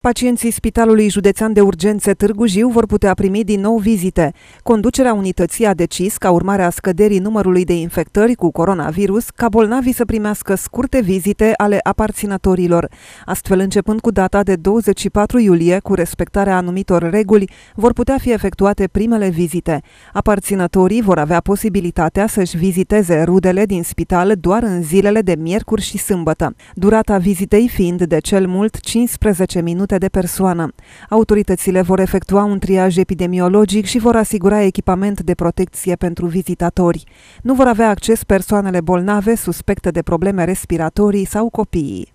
Pacienții Spitalului Județean de Urgențe Târgu Jiu vor putea primi din nou vizite. Conducerea unității a decis, ca urmare a scăderii numărului de infectări cu coronavirus, ca bolnavii să primească scurte vizite ale aparținătorilor. Astfel, începând cu data de 24 iulie, cu respectarea anumitor reguli, vor putea fi efectuate primele vizite. Aparținătorii vor avea posibilitatea să-și viziteze rudele din spital doar în zilele de miercuri și sâmbătă, durata vizitei fiind de cel mult 15 minute de persoană. Autoritățile vor efectua un triaj epidemiologic și vor asigura echipament de protecție pentru vizitatori. Nu vor avea acces persoanele bolnave, suspecte de probleme respiratorii sau copiii.